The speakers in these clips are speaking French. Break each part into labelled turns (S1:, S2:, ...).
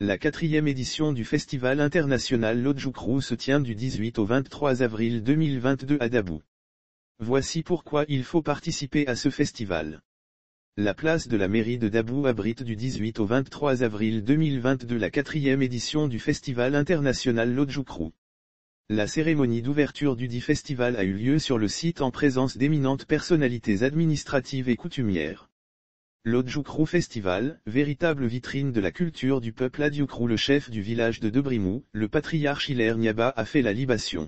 S1: La 4e édition du Festival international Lodjoukru se tient du 18 au 23 avril 2022 à Dabou. Voici pourquoi il faut participer à ce festival. La place de la mairie de Dabou abrite du 18 au 23 avril 2022 la 4e édition du Festival international Lodjoukru. La cérémonie d'ouverture du dit festival a eu lieu sur le site en présence d'éminentes personnalités administratives et coutumières. Lodjoukru Festival, véritable vitrine de la culture du peuple Adioukru. Le chef du village de Debrimou, le patriarche Hilaire Niaba a fait la libation.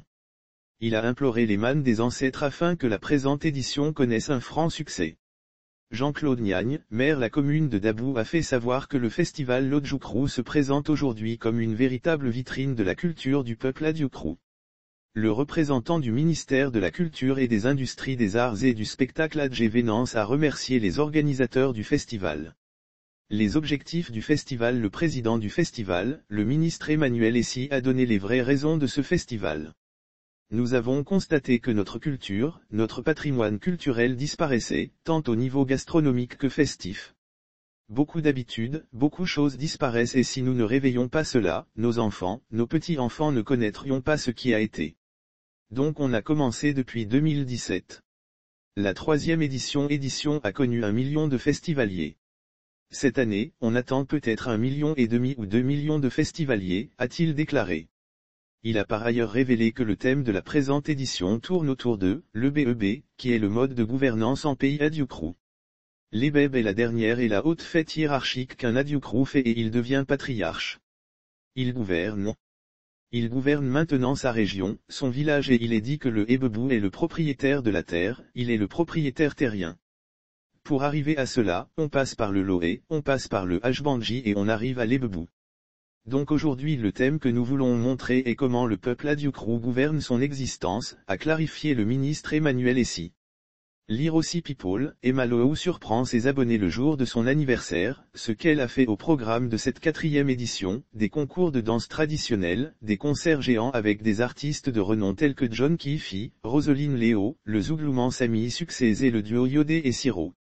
S1: Il a imploré les mânes des ancêtres afin que la présente édition connaisse un franc succès. Jean-Claude Niagne, maire la commune de Dabou, a fait savoir que le festival Lodjoukru se présente aujourd'hui comme une véritable vitrine de la culture du peuple Adioukru. Le représentant du ministère de la Culture et des Industries des Arts et du Spectacle Adjé Vénance a remercié les organisateurs du festival. Les objectifs du festival. Le président du festival, le ministre Emmanuel Essi, a donné les vraies raisons de ce festival. Nous avons constaté que notre culture, notre patrimoine culturel disparaissait, tant au niveau gastronomique que festif. Beaucoup d'habitudes, beaucoup choses disparaissent et si nous ne réveillons pas cela, nos enfants, nos petits-enfants ne connaîtront pas ce qui a été. Donc on a commencé depuis 2017. La 3e édition a connu 1 million de festivaliers. Cette année, on attend peut-être 1,5 million ou 2 millions de festivaliers, a-t-il déclaré. Il a par ailleurs révélé que le thème de la présente édition tourne autour de le BEB, qui est le mode de gouvernance en pays Adioukru. L'Ebeb est la dernière et la haute fête hiérarchique qu'un Adioukru fait et il devient patriarche. Il gouverne. Il gouverne maintenant sa région, son village et il est dit que le Ebebou est le propriétaire de la terre, il est le propriétaire terrien. Pour arriver à cela, on passe par le Loé, on passe par le Hbandji et on arrive à l'Ebebou. Donc aujourd'hui le thème que nous voulons montrer est comment le peuple Adioukru gouverne son existence, a clarifié le ministre Emmanuel Essi. Lire aussi People, Emma Lohou surprend ses abonnés le jour de son anniversaire, ce qu'elle a fait au programme de cette 4e édition, des concours de danse traditionnelle, des concerts géants avec des artistes de renom tels que John Kifi, Roseline Léo, le Zouglouman Sami Succès et le duo Yodé et Siro.